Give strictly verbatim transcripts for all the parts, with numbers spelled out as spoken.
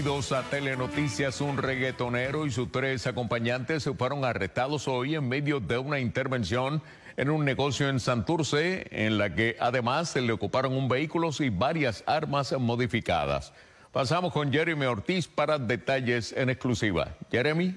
Bienvenidos a Telenoticias. Un reggaetonero y sus tres acompañantes fueron arrestados hoy en medio de una intervención en un negocio en Santurce, en la que además se le ocuparon un vehículo y varias armas modificadas. Pasamos con Jeremy Ortiz para detalles en exclusiva. Jeremy.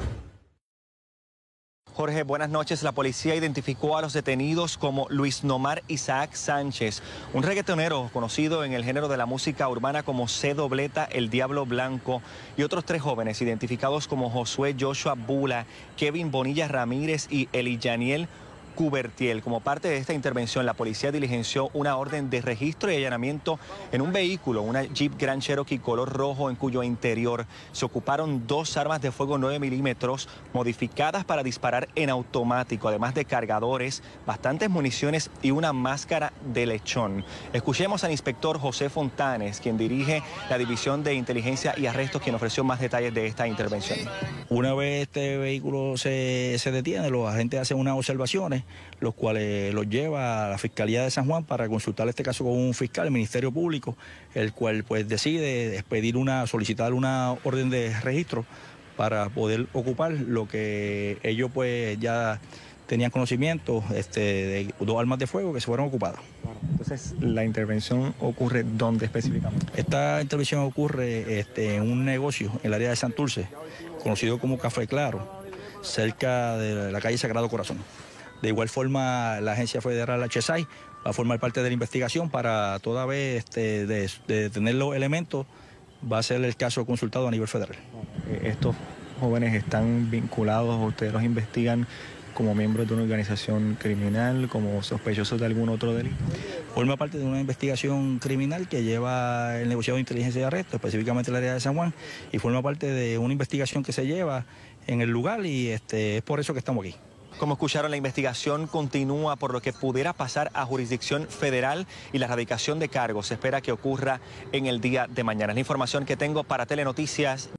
Jorge, buenas noches. La policía identificó a los detenidos como Luis Nomar Isaac Sánchez, un reggaetonero conocido en el género de la música urbana como C Dobleta, El Diablo Blanco, y otros tres jóvenes identificados como Josué Joshua Bula, Kevin Bonilla Ramírez y Eliyaniel Cubertiel. Como parte de esta intervención, la policía diligenció una orden de registro y allanamiento en un vehículo, una Jeep Grand Cherokee color rojo, en cuyo interior se ocuparon dos armas de fuego nueve milímetros modificadas para disparar en automático, además de cargadores, bastantes municiones y una máscara de lechón. Escuchemos al inspector José Fontanes, quien dirige la División de Inteligencia y Arrestos, quien ofreció más detalles de esta intervención. Una vez este vehículo se, se detiene, los agentes hacen unas observaciones, los cuales los lleva a la Fiscalía de San Juan para consultar este caso con un fiscal, el Ministerio Público, el cual pues decide expedir una, solicitar una orden de registro para poder ocupar lo que ellos pues ya tenían conocimiento este, de dos armas de fuego que se fueron ocupadas. Entonces, ¿la intervención ocurre dónde específicamente? Esta intervención ocurre este, en un negocio en el área de Santurce, conocido como Café Claro, cerca de la calle Sagrado Corazón. De igual forma, la Agencia Federal H S I va a formar parte de la investigación para toda vez este, de, de tener los elementos, va a ser el caso consultado a nivel federal. ¿Estos jóvenes están vinculados o ustedes los investigan como miembros de una organización criminal, como sospechosos de algún otro delito? Forma parte de una investigación criminal que lleva el negociado de inteligencia y arresto, específicamente el área de San Juan, y forma parte de una investigación que se lleva en el lugar, y este, es por eso que estamos aquí. Como escucharon, la investigación continúa, por lo que pudiera pasar a jurisdicción federal y la erradicación de cargos se espera que ocurra en el día de mañana. Es la información que tengo para Telenoticias.